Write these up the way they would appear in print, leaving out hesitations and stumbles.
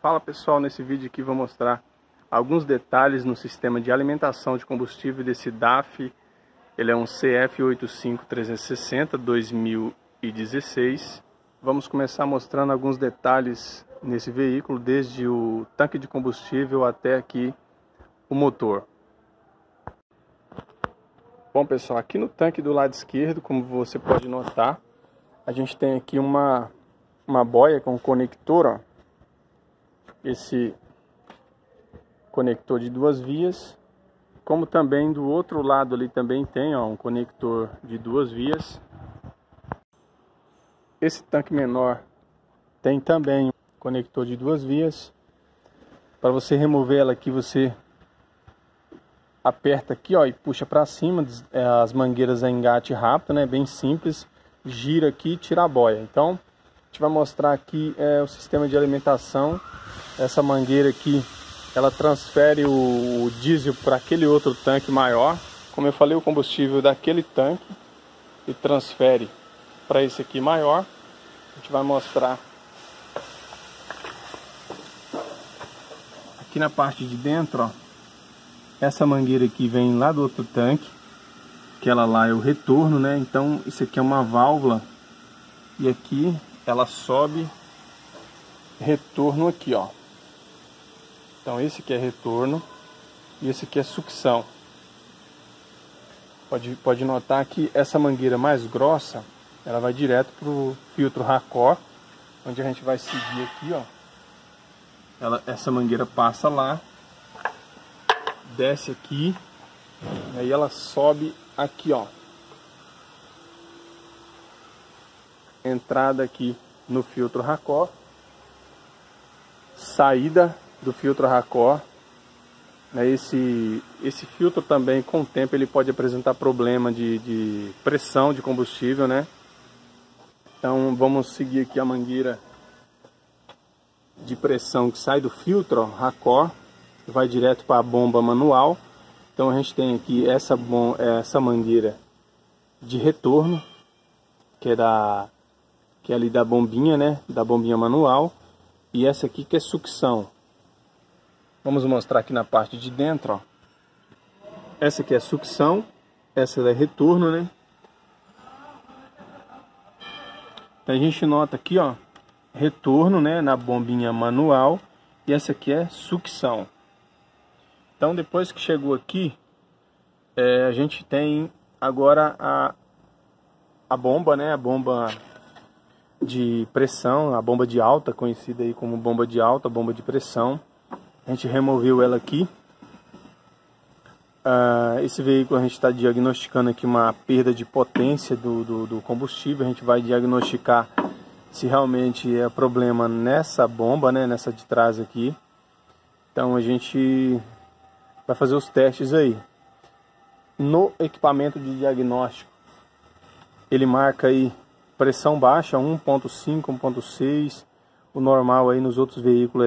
Fala pessoal, nesse vídeo aqui vou mostrar alguns detalhes no sistema de alimentação de combustível desse DAF. Ele é um CF85360 2016. Vamos começar mostrando alguns detalhes nesse veículo, desde o tanque de combustível até aqui o motor. Bom pessoal, aqui no tanque do lado esquerdo, como você pode notar, a gente tem aqui uma boia com conector, ó. Esse conector de 2 vias, como também do outro lado ali também tem, ó, um conector de 2 vias. Esse tanque menor tem também um conector de 2 vias. Para você remover ela aqui, você aperta aqui, ó, e puxa para cima. As mangueiras a engate rápido, né? Bem simples. Gira aqui e tira a boia. Então, a gente vai mostrar aqui o sistema de alimentação. Essa mangueira aqui, ela transfere o diesel para aquele outro tanque maior. Como eu falei, o combustível daquele tanque e transfere para esse aqui maior. A gente vai mostrar aqui na parte de dentro, ó. Essa mangueira aqui vem lá do outro tanque, que ela lá é o retorno, né? Então isso aqui é uma válvula e aqui ela sobe retorno aqui, ó. Então esse aqui é retorno e esse aqui é sucção. Pode notar que essa mangueira mais grossa, ela vai direto para o filtro Racor, onde a gente vai seguir aqui, ó. Essa mangueira passa lá, desce aqui, aí ela sobe aqui, ó. Entrada aqui no filtro Racor, saída do filtro Racor. Esse filtro também, com o tempo, ele pode apresentar problema de pressão de combustível, né? Então vamos seguir aqui a mangueira de pressão que sai do filtro, ó, Racor, vai direto para a bomba manual. Então a gente tem aqui essa mangueira de retorno, que é ali da bombinha, né? Da bombinha manual. E essa aqui que é sucção. Vamos mostrar aqui na parte de dentro, ó. Essa aqui é sucção, essa é retorno, né? Então a gente nota aqui, ó, retorno, né, na bombinha manual, e essa aqui é sucção. Então depois que chegou aqui, a gente tem agora a bomba, né, a bomba de pressão, a bomba de alta, conhecida aí como bomba de alta, bomba de pressão. A gente removeu ela aqui. Esse veículo a gente está diagnosticando aqui uma perda de potência do combustível. A gente vai diagnosticar se realmente é problema nessa bomba, né, nessa de trás aqui. Então a gente vai fazer os testes aí. No equipamento de diagnóstico, ele marca aí pressão baixa, 1.5, 1.6. O normal aí nos outros veículos é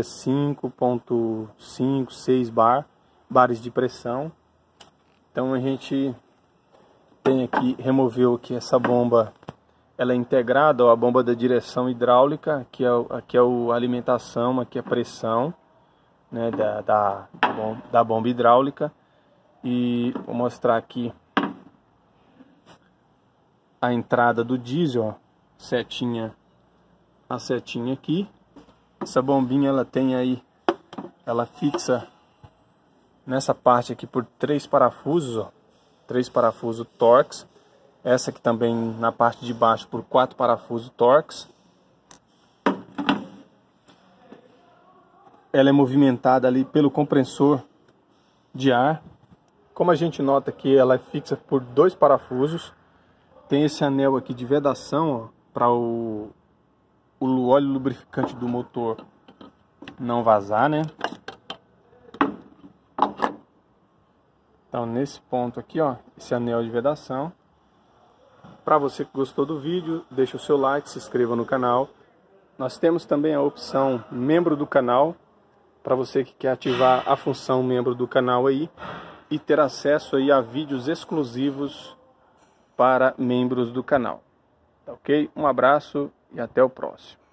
5.5, 6 bares de pressão. Então a gente tem aqui, removeu aqui essa bomba, ela é integrada, ó, a bomba da direção hidráulica, aqui é a alimentação, aqui é a pressão, né, da bomba hidráulica. E vou mostrar aqui a entrada do diesel, ó, a setinha aqui. Essa bombinha ela tem aí, ela fixa nessa parte aqui por 3 parafusos, ó, 3 parafusos Torx. Essa aqui também na parte de baixo por 4 parafusos Torx. Ela é movimentada ali pelo compressor de ar. Como a gente nota que ela é fixa por 2 parafusos. Tem esse anel aqui de vedação para o óleo lubrificante do motor não vazar, né? Então nesse ponto aqui, ó, esse anel de vedação. Para você que gostou do vídeo, deixa o seu like, se inscreva no canal. Nós temos também a opção membro do canal, para você que quer ativar a função membro do canal aí e ter acesso aí a vídeos exclusivos para membros do canal. Tá ok? Um abraço e até o próximo.